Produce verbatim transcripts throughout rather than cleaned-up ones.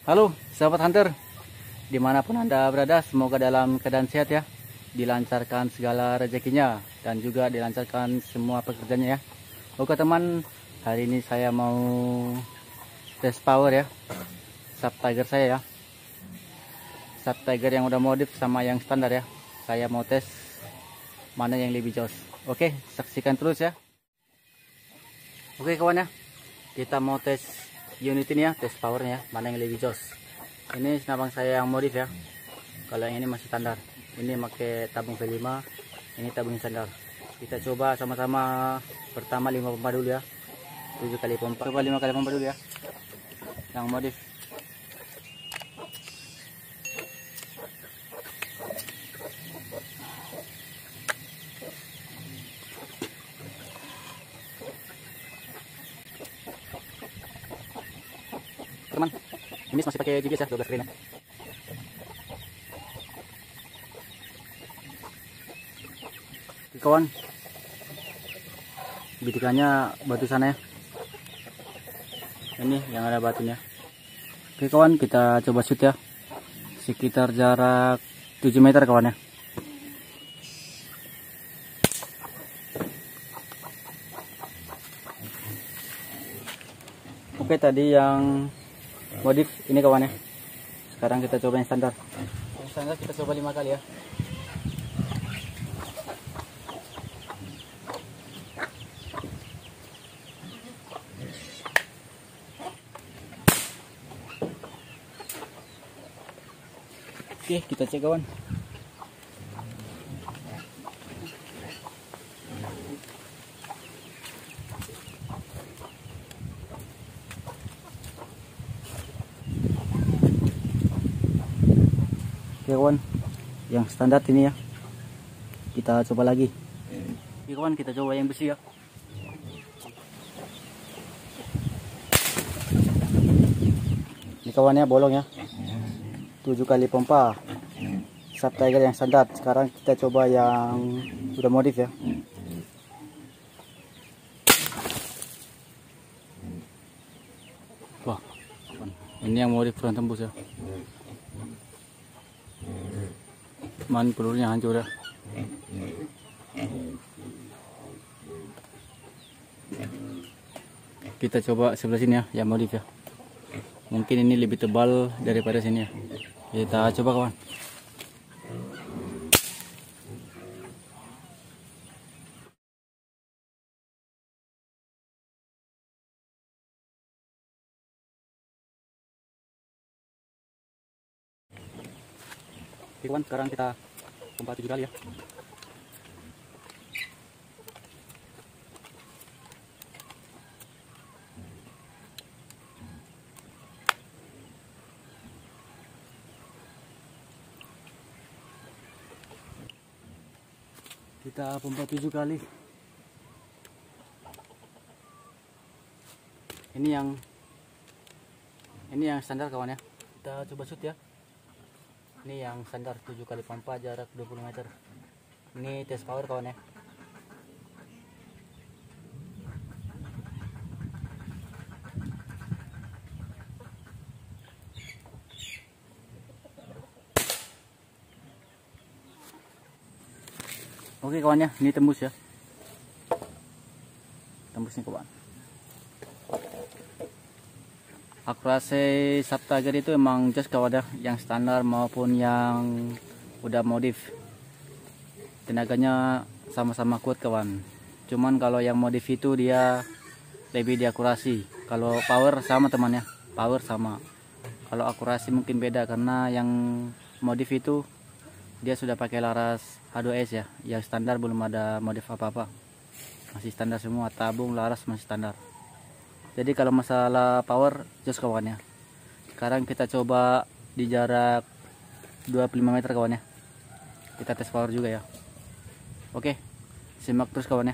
Halo sahabat hunter, dimanapun Anda berada, semoga dalam keadaan sehat ya, dilancarkan segala rezekinya dan juga dilancarkan semua pekerjaannya ya. Oke teman, hari ini saya mau tes power ya Sub Tiger saya ya, Sub Tiger yang udah modif sama yang standar ya. Saya mau tes mana yang lebih jos. Oke, saksikan terus ya. Oke kawan ya, kita mau tes unit ini ya, tes powernya mana yang lebih jos. Ini senabang saya yang modif ya, kalau yang ini masih standar. Ini pakai tabung V lima, ini tabung standar. Kita coba sama-sama. Pertama lima pompa dulu ya, tujuh kali pompa. Coba lima kali pompa dulu ya yang modif. Teman, ini masih pakai G G S ya, dua belas ring ya. Kawan, bitikannya batu sana ya, ini yang ada batunya. Oke kawan, kita coba shoot ya, sekitar jarak tujuh meter kawan ya. Oke, tadi yang modif ini kawan ya, sekarang kita coba yang standar. Yang standar kita coba lima kali ya. Oke, kita cek kawan. Oke kawan, yang standar ini ya, kita coba lagi. Oke kawan, kita coba yang besi ya. Ini kawannya bolong ya, tujuh kali pompa Sub Tiger yang standar. Sekarang kita coba yang sudah modif ya. Wah, ini yang modif kurang tembus ya, man pelurunya hancur ya. Kita coba sebelah sini ya, yang modif ya. Mungkin ini lebih tebal daripada sini ya. Kita coba kawan. Oke kawan, sekarang kita pompa tujuh kali ya. Kita pompa tujuh kali. Ini yang ini yang standar kawan ya. Kita coba shoot ya. Ini yang standar tujuh kali pompa jarak dua puluh meter. Ini tes power kawan ya. Oke kawan ya, ini tembus ya. Tembus nih kawan. Akurasi Sub Tiger itu emang just kawan ya, yang standar maupun yang udah modif. Tenaganya sama-sama kuat kawan. Cuman kalau yang modif itu dia lebih diakurasi. Kalau power sama temannya, power sama. Kalau akurasi mungkin beda karena yang modif itu dia sudah pakai laras H dua S ya. Yang standar belum ada modif apa-apa, masih standar semua, tabung laras masih standar. Jadi kalau masalah power jos kawannya. Sekarang kita coba di jarak dua puluh lima meter kawannya. Kita tes power juga ya. Oke, simak terus kawannya.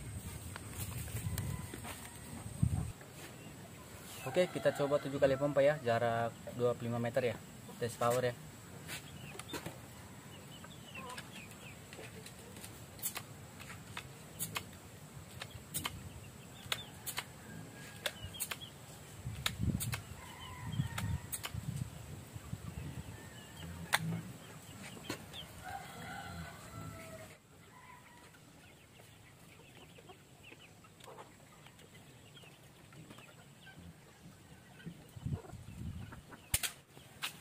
Oke, kita coba tujuh kali pompa ya, jarak dua puluh lima meter ya. Tes power ya.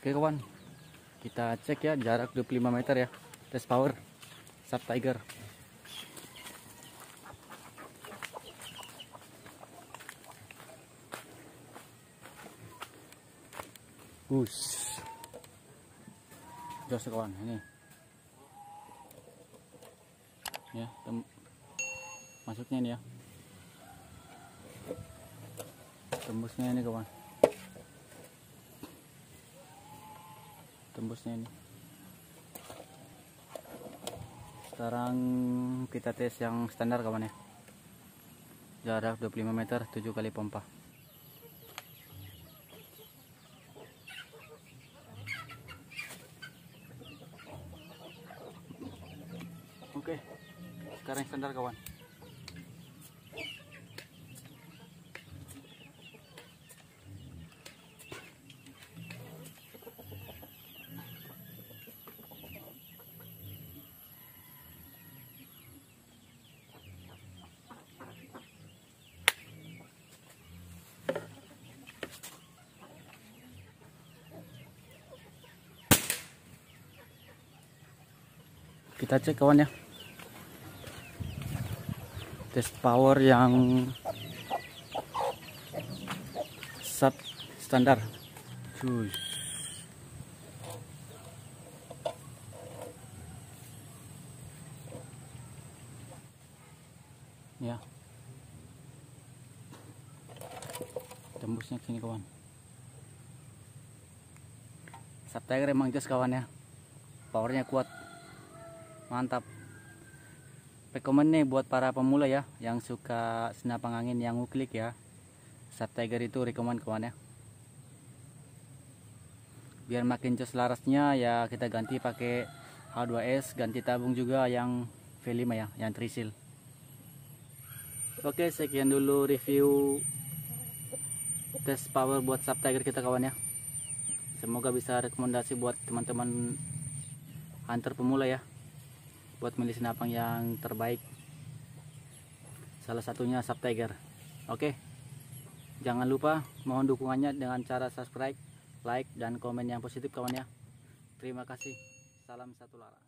Oke kawan, kita cek ya jarak dua puluh lima meter ya, tes power Sub Tiger. Us, jos kawan, ini ya tem masuknya ini ya, tembusnya ini kawan, tembusnya ini. Sekarang kita tes yang standar kawan ya, jarak dua puluh lima meter, tujuh kali pompa. Oke, sekarang yang standar kawan. Kita cek kawan ya, tes power yang sub standar. Cuy. Ya. Tembusnya sini kawan. Sub Tiger emang jos kawan ya. Powernya kuat. Mantap. Rekomen nih buat para pemula ya yang suka senapan angin yang nguklik ya. Sub Tiger itu rekomen kawan ya. Biar makin jos larasnya ya kita ganti pakai H dua S, ganti tabung juga yang V lima ya, yang trisil. Oke, sekian dulu review tes power buat Sub Tiger kita kawan ya. Semoga bisa rekomendasi buat teman-teman hunter pemula ya, buat milih senapan yang terbaik. Salah satunya Sub Tiger. Oke, jangan lupa mohon dukungannya dengan cara subscribe, like, dan komen yang positif kawan ya. Terima kasih. Salam satu lara.